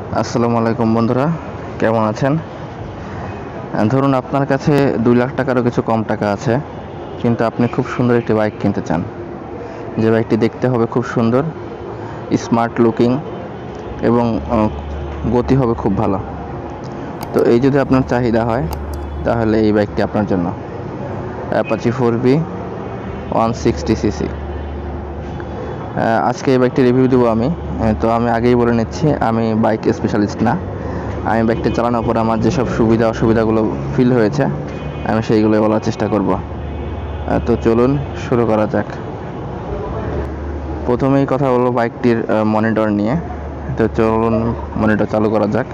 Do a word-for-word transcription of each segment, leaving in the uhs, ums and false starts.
আসসালামু আলাইকুম বন্ধুরা, কেমন আছেন? ধরুন আপনার কাছে দুই লাখ টাকারও কিছু কম টাকা আছে, কিন্তু আপনি খুব সুন্দর একটি বাইক কিনতে চান। যে বাইকটি দেখতে হবে খুব সুন্দর, স্মার্ট লুকিং এবং গতি হবে খুব ভালো। তো এই যদি আপনার চাহিদা হয় তাহলে এই বাইকটি আপনার জন্য। Apache four V one sixty CC. আজকে এই বাইকটি রিভিউ দেবো আমি। তো আমি আগেই বলে নিচ্ছি, আমি বাইক স্পেশালিস্ট না। আমি বাইকটি চালানোর পর আমার যেসব সুবিধা অসুবিধাগুলো ফিল হয়েছে আমি সেইগুলোই বলার চেষ্টা করব। তো চলুন শুরু করা যাক। প্রথমেই কথা বলবো বাইকটির মনিটর নিয়ে। তো চলুন মনিটর চালু করা যাক।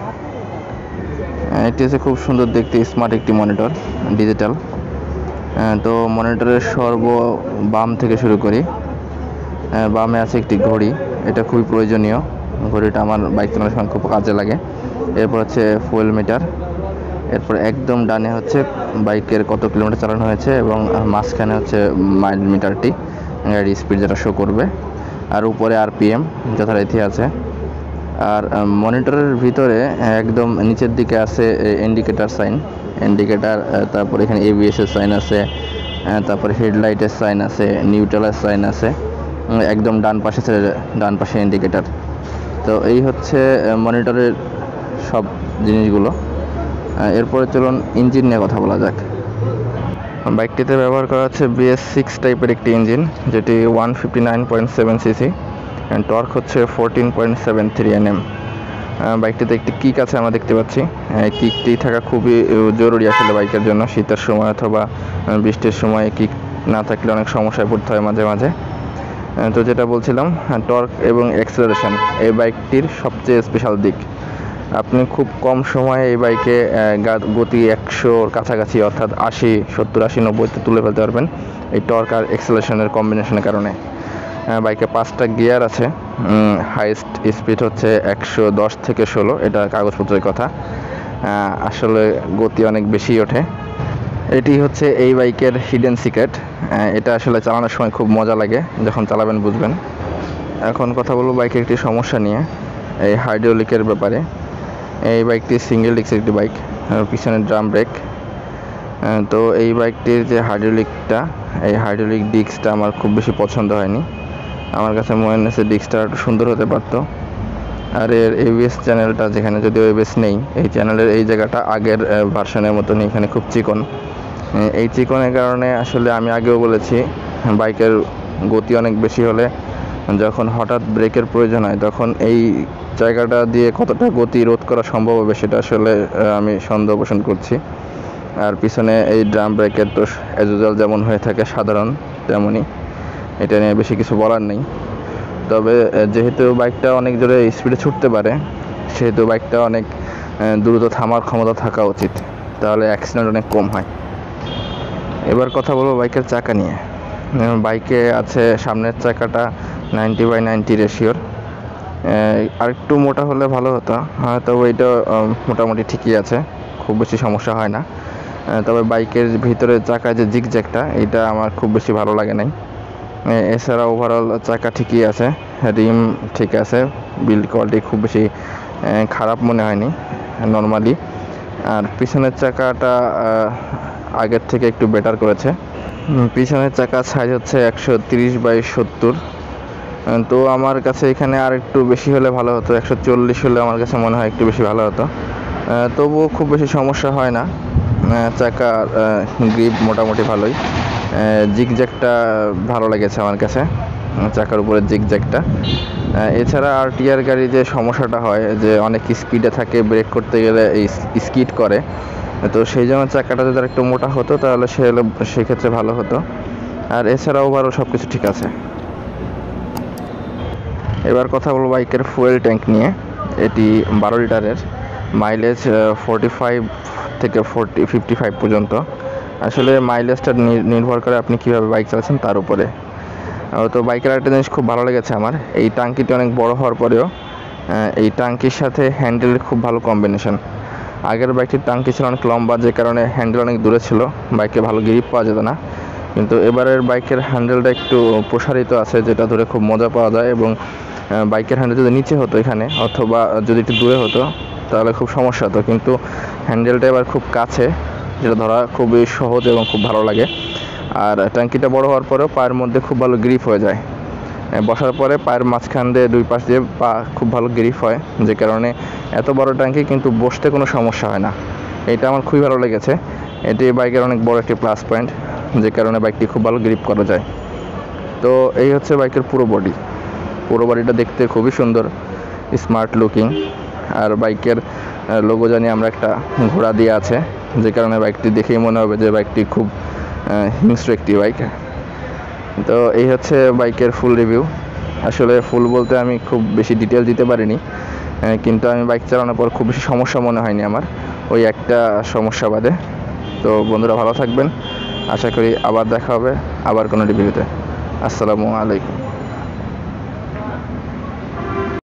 এটি হচ্ছে খুব সুন্দর দেখতে স্মার্ট একটি মনিটর, ডিজিটাল। তো মনিটরের সর্ব বাম থেকে শুরু করি। বামে আছে একটি ঘড়ি, এটা খুবই প্রয়োজনীয়। ঘড়িটা আমার বাইক চালানোর সময় খুব কাজে লাগে। এরপর হচ্ছে ফুয়েল মিটার। এরপর একদম ডানে হচ্ছে বাইকের কত কিলোমিটার চালানো হয়েছে এবং মাঝখানে হচ্ছে মাইল মিটারটি, গাড়ির স্পিড যেটা শো করবে। আর উপরে আরপিএম যথারীতি আছে। আর মনিটরের ভিতরে একদম নিচের দিকে আছে ইন্ডিকেটার সাইন, ইন্ডিকেটার তারপর এখানে এবিএসের সাইন আছে, তারপরে হেডলাইটের সাইন আছে, নিউট্রালের সাইন আছে। একদম ডান পাশে ডান পাশে ইন্ডিকেটার। তো এই হচ্ছে মনিটরের সব জিনিসগুলো। এরপরে চলুন ইঞ্জিন নিয়ে কথা বলা যাক। বাইকটিতে ব্যবহার করা হচ্ছে বিএস সিক্স টাইপের একটি ইঞ্জিন, যেটি one fifty nine point seven CC. And torque হচ্ছে fourteen point seven three NM. বাইকটিতে একটি কিক আছে আমরা দেখতে পাচ্ছি। কিকটি থাকা খুবই জরুরি আসলে বাইকের জন্য। শীতের সময় অথবা বৃষ্টির সময় কিক না থাকলে অনেক সমস্যায় পড়তে হয় মাঝে মাঝে। তো যেটা বলছিলাম, টর্ক এবং অ্যাক্সেলারেশন এই বাইকটির সবচেয়ে স্পেশাল দিক। আপনি খুব কম সময়ে এই বাইকে গতি একশোর কাছাকাছি অর্থাৎ আশি সত্তর আশি নব্বইতে তুলে ফেলতে পারবেন এই টর্ক আর অ্যাক্সেলারেশনের কম্বিনেশনের কারণে। বাইকে পাঁচটা গিয়ার আছে। হাইস্ট স্পিড হচ্ছে একশো দশ থেকে ষোলো, এটা কাগজপত্রের কথা। আসলে গতি অনেক বেশি ওঠে। এটি হচ্ছে এই বাইকের হিডেন সিক্রেট। এটা আসলে চালানোর সময় খুব মজা লাগে, যখন চালাবেন বুঝবেন। এখন কথা বলবো বাইকের একটি সমস্যা নিয়ে, এই হাইড্রোলিকের ব্যাপারে। এই বাইকটি সিঙ্গেল ডিস্ক একটি বাইক, পিছনে ড্রাম ব্রেক। তো এই বাইকটির যে হাইড্রোলিকটা, এই হাইড্রোলিক ডিস্কটা আমার খুব বেশি পছন্দ হয়নি। আমার কাছে মনে হয়েছে ডিস্কটা একটু সুন্দর হতে পারতো। আর এর এবিএস চ্যানেলটা, যেখানে যদিও এবিএস নেই, এই চ্যানেলের এই জায়গাটা আগের ভার্সনের মতন এখানে খুব চিকন। এই চিকনের কারণে আসলে আমি আগেও বলেছি, বাইকের গতি অনেক বেশি হলে যখন হঠাৎ ব্রেকের প্রয়োজন হয় তখন এই জায়গাটা দিয়ে কতটা গতি রোধ করা সম্ভব হবে সেটা আসলে আমি সন্দেহ পোষণ করছি। আর পিছনে এই ড্রাম ব্রেকের তো অ্যাজ ইউজুয়াল যেমন হয়ে থাকে সাধারণ, তেমনই। এটা নিয়ে বেশি কিছু বলার নেই। তবে যেহেতু বাইকটা অনেক জোরে স্পিডে ছুটতে পারে, সেহেতু বাইকটা অনেক দ্রুত থামার ক্ষমতা থাকা উচিত, তাহলে অ্যাক্সিডেন্ট অনেক কম হয়। এবার কথা বলবো বাইকের চাকা নিয়ে। বাইকে আছে সামনের চাকাটা নাইনটি বাই নাইনটি রেশিওর। আরেকটু মোটা হলে ভালো হতো, তবে এটা মোটামুটি ঠিকই আছে, খুব বেশি সমস্যা হয় না। তবে বাইকের ভিতরে চাকায় যে জিগজ্যাগটা, এটা আমার খুব বেশি ভালো লাগে নাই। এছাড়া ওভারঅল চাকা ঠিকই আছে, রিম ঠিক আছে, বিল্ড কোয়ালিটি খুব বেশি খারাপ মনে হয়নি, নর্মালি। আর পিছনের চাকাটা আগের থেকে একটু বেটার করেছে। পিছনের চাকার সাইজ হচ্ছে একশো তিরিশ বাই সত্তর। তো আমার কাছে এখানে আর একটু বেশি হলে ভালো হতো, একশো চল্লিশ হলে আমার কাছে মনে হয় একটু বেশি ভালো হতো। তবুও খুব বেশি সমস্যা হয় না। চাকার গ্রিপ মোটামুটি ভালোই। জিগজ্যাগটা ভালো লেগেছে আমার কাছে, চাকার উপরে জিগজ্যাগটা। এছাড়া আর টিআর গাড়ি যে সমস্যাটা হয়, যে অনেক স্পিডে থাকে, ব্রেক করতে গেলে এই স্কিড করে, তো সেই জন্য চাকাটা যদি একটু মোটা হতো তাহলে সে সেক্ষেত্রে ভালো হতো। আর এছাড়া ওভারঅল সব কিছু ঠিক আছে। এবার কথা বলবো বাইকের ফুয়েল ট্যাঙ্ক নিয়ে। এটি বারো লিটারের, মাইলেজ ফোরটি ফাইভ থেকে ফোরটি ফিফটি ফাইভ পর্যন্ত। আসলে মাইলেজটা নির্ভর করে আপনি কীভাবে বাইক চালাচ্ছেন তার উপরে। তো বাইকের একটা জিনিস খুব ভালো লেগেছে আমার, এই টাঙ্কিটি অনেক বড় হওয়ার পরেও এই টাঙ্কির সাথে হ্যান্ডেলের খুব ভালো কম্বিনেশন। আগের বাইকটির টাঙ্কি ছিল অনেক লম্বা, যে কারণে হ্যান্ডেল অনেক দূরে ছিল, বাইকে ভালো গ্রিপ পাওয়া যেত না। কিন্তু এবারের বাইকের হ্যান্ডেলটা একটু প্রসারিত আছে, যেটা ধরে খুব মজা পাওয়া যায় এবং বাইকের হ্যান্ডেল যদি নিচে হতো এখানে অথবা যদি একটু দূরে হতো তাহলে খুব সমস্যা হতো, কিন্তু হ্যান্ডেলটা এবার খুব কাছে, যেটা ধরা খুবই সহজ এবং খুব ভালো লাগে। আর ট্যাঙ্কিটা বড় হওয়ার পরেও পায়ের মধ্যে খুব ভালো গ্রিপ হয়ে যায়, বসার পরে পায়ের মাঝখান দিয়ে দুই পাশ দিয়ে পা খুব ভালো গ্রিপ হয়, যে কারণে এত বড় ট্যাঙ্কি কিন্তু বসতে কোনো সমস্যা হয় না। এটা আমার খুবই ভালো লেগেছে, এটি বাইকের অনেক বড় একটি প্লাস পয়েন্ট, যে কারণে বাইকটি খুব ভালো গ্রিপ করা যায়। তো এই হচ্ছে বাইকের পুরো বডি। পুরো বডিটা দেখতে খুবই সুন্দর, স্মার্ট লুকিং। আর বাইকের লোগো জানি আমরা একটা ঘোড়া দিয়ে আছে, যে কারণে বাইকটি দেখেই মনে হবে যে বাইকটি খুব হিংস্র একটি বাইক। তো এই হচ্ছে বাইকের ফুল রিভিউ। আসলে ফুল বলতে আমি খুব বেশি ডিটেল দিতে পারিনি, কিন্তু আমি বাইক চালানোর পর খুব বেশি সমস্যা মনে হয়নি আমার, ওই একটা সমস্যা বাদে। তো বন্ধুরা ভালো থাকবেন, আশা করি আবার দেখা হবে আবার কোনো রিভিউতে। আসসালামু আলাইকুম।